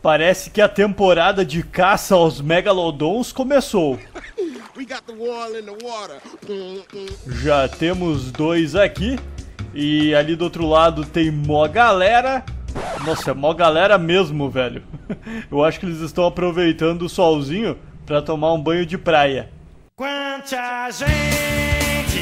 Parece que a temporada de caça aos megalodons começou. Já temos 2 aqui. E ali do outro lado tem mó galera. Nossa, é mó galera mesmo, velho. Eu acho que eles estão aproveitando o solzinho pra tomar um banho de praia. Quanta gente,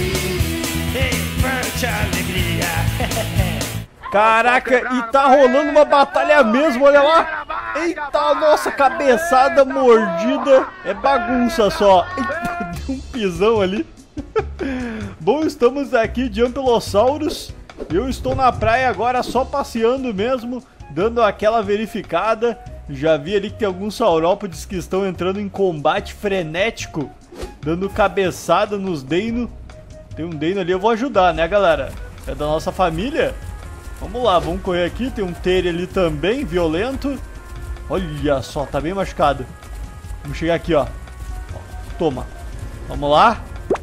quanta alegria. Caraca, e tá rolando uma batalha mesmo, olha lá. Eita, nossa, cabeçada mordida. É bagunça só. Eita, deu um pisão ali. Bom, estamos aqui de Ankylosaurus. Eu estou na praia agora só passeando mesmo, dando aquela verificada. Já vi ali que tem alguns saurópodes que estão entrando em combate frenético, dando cabeçada nos Deino. Tem um Deino ali, eu vou ajudar, né, galera? É da nossa família. Vamos lá, vamos correr aqui. Tem um Tere ali também, violento. Olha só, tá bem machucado. Vamos chegar aqui, ó. Toma. Vamos lá.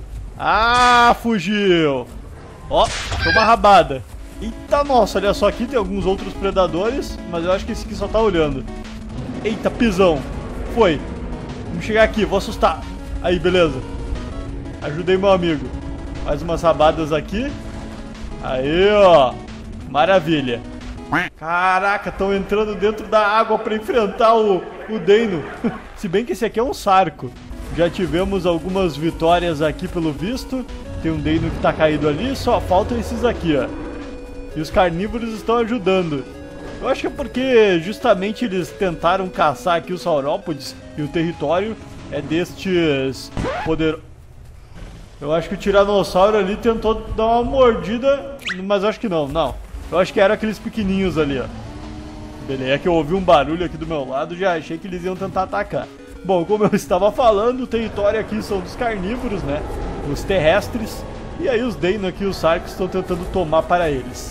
Ah, fugiu. Ó, toma rabada. Eita, nossa, olha só aqui. Tem alguns outros predadores, mas eu acho que esse aqui só tá olhando. Eita, pisão. Foi. Vamos chegar aqui, vou assustar. Aí, beleza. Ajudei meu amigo. Mais umas rabadas aqui. Aí, ó. Maravilha. Caraca, estão entrando dentro da água para enfrentar o Deino. Se bem que esse aqui é um sarco. Já tivemos algumas vitórias aqui pelo visto. Tem um Deino que tá caído ali. Só faltam esses aqui, ó. E os carnívoros estão ajudando. Eu acho que é porque justamente eles tentaram caçar aqui os saurópodes. E o território é destes poderosos. Eu acho que o tiranossauro ali tentou dar uma mordida. Mas eu acho que não. Eu acho que eram aqueles pequenininhos ali, ó. Beleza, é que eu ouvi um barulho aqui do meu lado, já achei que eles iam tentar atacar. Bom, como eu estava falando, o território aqui são dos carnívoros, né? Os terrestres. E aí os Deino aqui, os sarcos, estão tentando tomar para eles.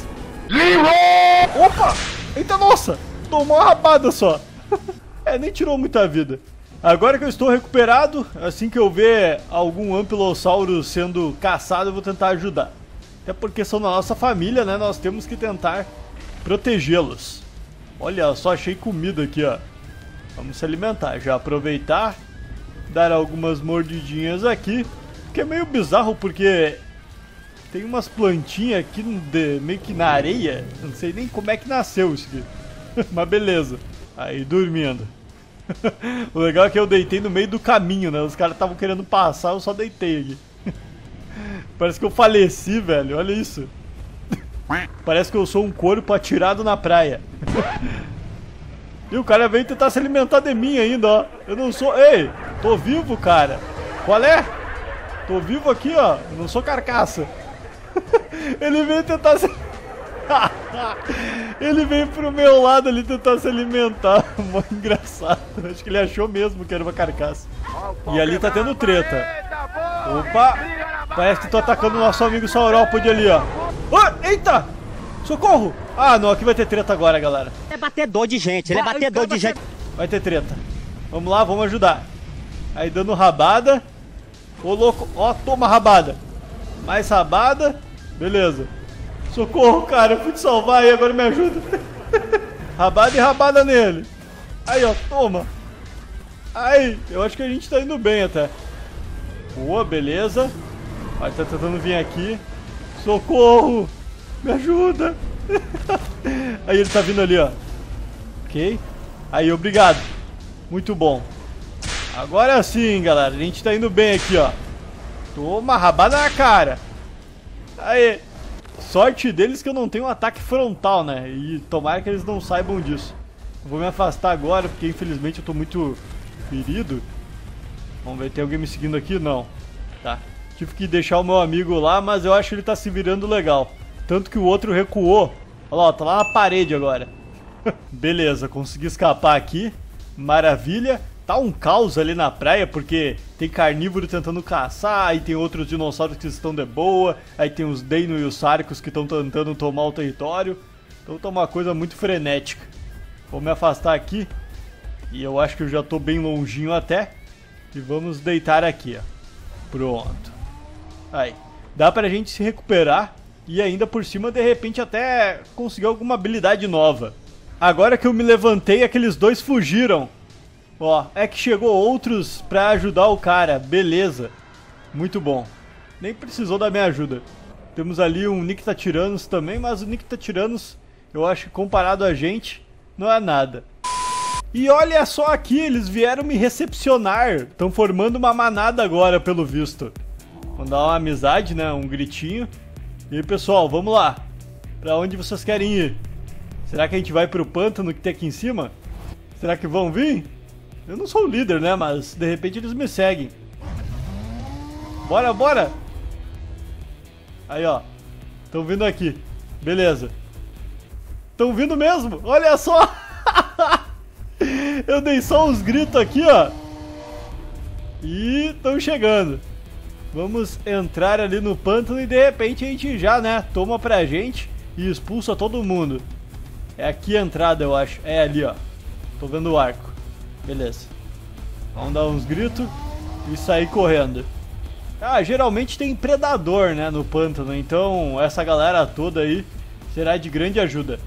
Opa! Eita, nossa! Tomou uma rabada só. Nem tirou muita vida. Agora que eu estou recuperado, assim que eu ver algum Ankylosaurus sendo caçado, eu vou tentar ajudar. Até porque são da nossa família, né? Nós temos que tentar protegê-los. Olha só, achei comida aqui, ó. Vamos se alimentar. Já aproveitar, dar algumas mordidinhas aqui. Que é meio bizarro porque tem umas plantinhas aqui meio que na areia. Não sei nem como é que nasceu isso aqui. Mas beleza. Aí, dormindo. O legal é que eu deitei no meio do caminho, né? Os caras estavam querendo passar, eu só deitei aqui. Parece que eu faleci, velho. Olha isso. Parece que eu sou um corpo atirado na praia. E o cara veio tentar se alimentar de mim ainda, ó. Eu não sou... Ei, tô vivo, cara. Qual é? Tô vivo aqui, ó. Eu não sou carcaça. Ele veio tentar se... Ele veio pro meu lado ali tentar se alimentar. Muito engraçado. Acho que ele achou mesmo que era uma carcaça. E ali tá tendo treta. Opa! Parece que tô atacando o nosso amigo saurópode ali, ó. Oh, eita! Socorro! Ah, não, aqui vai ter treta agora, galera. Ele é batedor de gente, ele é batedor de gente. Vai ter treta. Vamos lá, vamos ajudar. Aí dando rabada. Ô, louco, ó, toma rabada. Mais rabada. Beleza. Socorro, cara, eu fui te salvar aí, agora me ajuda. Rabada e rabada nele. Aí, ó, toma. Aí, eu acho que a gente tá indo bem até. Boa, beleza. Vai, tá tentando vir aqui. Socorro! Me ajuda! Aí ele tá vindo ali, ó. Ok. Aí, obrigado. Muito bom. Agora sim, galera. A gente tá indo bem aqui, ó. Toma, rabada na cara. Aí. Sorte deles que eu não tenho um ataque frontal, né? E tomara que eles não saibam disso. Eu vou me afastar agora, porque infelizmente eu tô muito ferido. Vamos ver, tem alguém me seguindo aqui? Não. Tá. Tive que deixar o meu amigo lá, mas eu acho que ele tá se virando legal. Tanto que o outro recuou. Olha lá, ó, tá lá na parede agora. Beleza, consegui escapar aqui. Maravilha. Tá um caos ali na praia, porque tem carnívoro tentando caçar, aí tem outros dinossauros que estão de boa, aí tem os Deino e os Sarcos que estão tentando tomar o território. Então tá uma coisa muito frenética. Vou me afastar aqui. E eu acho que eu já tô bem longinho até. E vamos deitar aqui, ó. Pronto. Aí. Dá pra gente se recuperar. E ainda por cima, de repente, até conseguir alguma habilidade nova. Agora que eu me levantei, aqueles dois fugiram. Ó, é que chegou outros pra ajudar o cara. Beleza. Muito bom. Nem precisou da minha ajuda. Temos ali um Nyctatyrannus também, mas o Nyctatyrannus, eu acho que comparado a gente, não é nada. E olha só aqui, eles vieram me recepcionar. Estão formando uma manada agora, pelo visto. Vamos dar uma amizade, né? Um gritinho. E aí, pessoal, vamos lá. Pra onde vocês querem ir? Será que a gente vai pro pântano que tem aqui em cima? Será que vão vir? Eu não sou o líder, né? Mas de repente eles me seguem. Bora, bora! Aí, ó. Estão vindo aqui. Beleza. Estão vindo mesmo! Olha só! Eu dei só uns gritos aqui, ó. E estão chegando. Vamos entrar ali no pântano e de repente a gente já, né, toma pra gente e expulsa todo mundo. É aqui a entrada, eu acho. É ali, ó. Tô vendo o arco. Beleza. Vamos dar uns gritos e sair correndo. Ah, geralmente tem predador, né, no pântano. Então essa galera toda aí será de grande ajuda.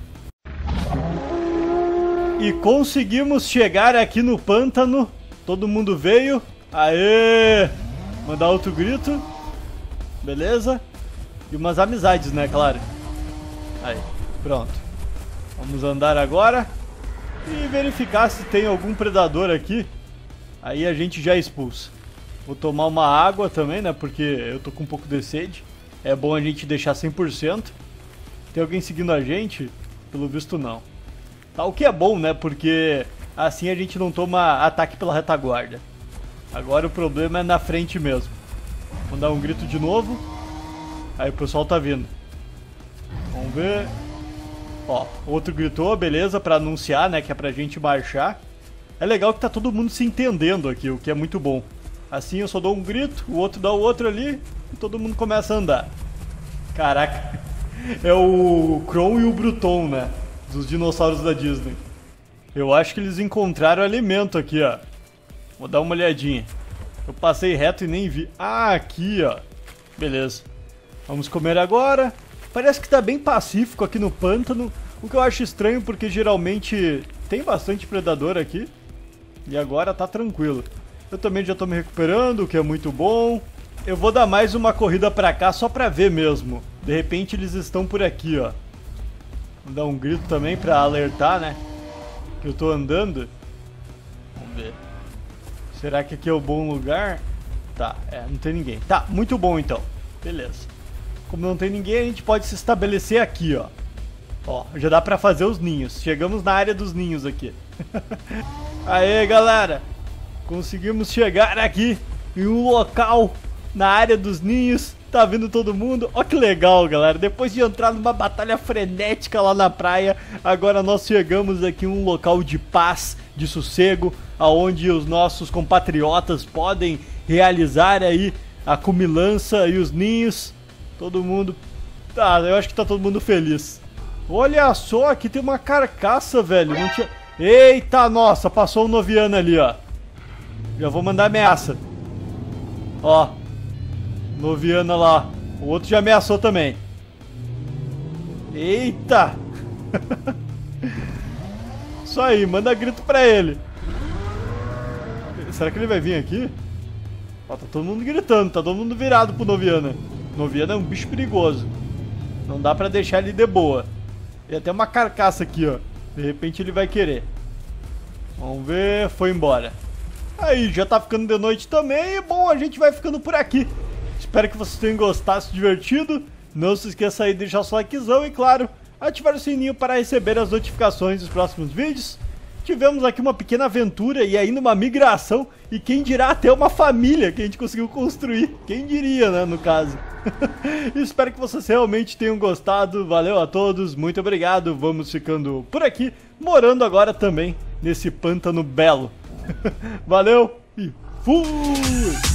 E conseguimos chegar aqui no pântano. Todo mundo veio. Aê! Mandar outro grito. Beleza. E umas amizades, né, claro. Aí, pronto. Vamos andar agora e verificar se tem algum predador aqui. Aí a gente já expulsa. Vou tomar uma água também, né, porque eu tô com um pouco de sede. É bom a gente deixar 100%. Tem alguém seguindo a gente? Pelo visto não. Tá, o que é bom, né, porque assim a gente não toma ataque pela retaguarda. Agora o problema é na frente mesmo. Vamos dar um grito de novo. Aí o pessoal tá vindo. Vamos ver. Ó, outro gritou, beleza, pra anunciar, né, que é pra gente marchar. É legal que tá todo mundo se entendendo aqui, o que é muito bom. Assim eu só dou um grito, o outro dá o outro ali e todo mundo começa a andar. Caraca, é o Kron e o Bruton, né, dos dinossauros da Disney. Eu acho que eles encontraram alimento aqui, ó. Vou dar uma olhadinha. Eu passei reto e nem vi. Ah, aqui, ó. Beleza. Vamos comer agora. Parece que tá bem pacífico aqui no pântano. O que eu acho estranho porque geralmente tem bastante predador aqui. E agora tá tranquilo. Eu também já tô me recuperando, o que é muito bom. Eu vou dar mais uma corrida pra cá só pra ver mesmo. De repente eles estão por aqui, ó. Vou dar um grito também pra alertar, né, que eu tô andando. Vamos ver. Será que aqui é o bom lugar? Tá, não tem ninguém. Tá, muito bom então. Beleza. Como não tem ninguém, a gente pode se estabelecer aqui, ó. Ó, já dá pra fazer os ninhos. Chegamos na área dos ninhos aqui. Aê, galera. Conseguimos chegar aqui em um local na área dos ninhos. Tá vindo todo mundo. Ó que legal, galera. Depois de entrar numa batalha frenética lá na praia, agora nós chegamos aqui em um local de paz, de sossego, aonde os nossos compatriotas podem realizar aí a comilança e os ninhos. Todo mundo... Tá, eu acho que tá todo mundo feliz. Olha só, aqui tem uma carcaça, velho. Não tinha... Eita, nossa, passou um Noviano ali, ó. Já vou mandar ameaça. Ó, Noviana lá. O outro já ameaçou também. Eita. Isso aí, manda grito pra ele. Será que ele vai vir aqui? Ó, tá todo mundo gritando, tá todo mundo virado pro Noviana. Noviana é um bicho perigoso. Não dá pra deixar ele de boa. Tem até uma carcaça aqui, ó. De repente ele vai querer. Vamos ver, foi embora. Aí, já tá ficando de noite também. E bom, a gente vai ficando por aqui. Espero que vocês tenham gostado, se divertido. Não se esqueça aí de deixar seu likezão e, claro, ativar o sininho para receber as notificações dos próximos vídeos. Tivemos aqui uma pequena aventura e ainda uma migração. E quem dirá até uma família que a gente conseguiu construir. Quem diria, né, no caso. Espero que vocês realmente tenham gostado. Valeu a todos, muito obrigado. Vamos ficando por aqui, morando agora também nesse pântano belo. Valeu e fui!